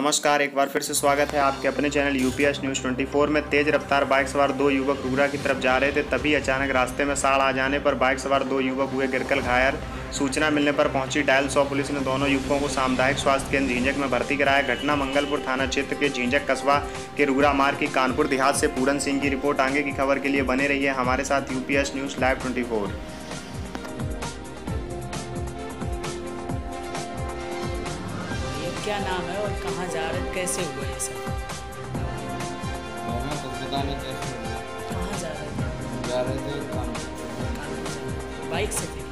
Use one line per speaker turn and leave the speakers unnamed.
नमस्कार, एक बार फिर से स्वागत है आपके अपने चैनल यूपीएस न्यूज़ 24 में। तेज रफ्तार बाइक सवार दो युवक रुगरा की तरफ जा रहे थे, तभी अचानक रास्ते में साड़ आ जाने पर बाइक सवार दो युवक हुए गिरकर घायल। सूचना मिलने पर पहुंची डायल 100 पुलिस ने दोनों युवकों को सामुदायिक स्वास्थ्य केंद्र झींझक में भर्ती कराया। घटना मंगलपुर थाना क्षेत्र के झींझक कस्बा के रुगरा मार्ग की कानपुर देहात से पूरन सिंह की रिपोर्ट। आगे की खबर के लिए बने रहिए हमारे साथ यूपीएस न्यूज़ लाइव 24।
क्या नाम है और कहाँ जा रहे हैं, कैसे हुआ ये सब?
हमें तो पता नहीं कैसे हुआ।
कहाँ जा रहे थे?
जा रहे थे काम।
बाइक से थे?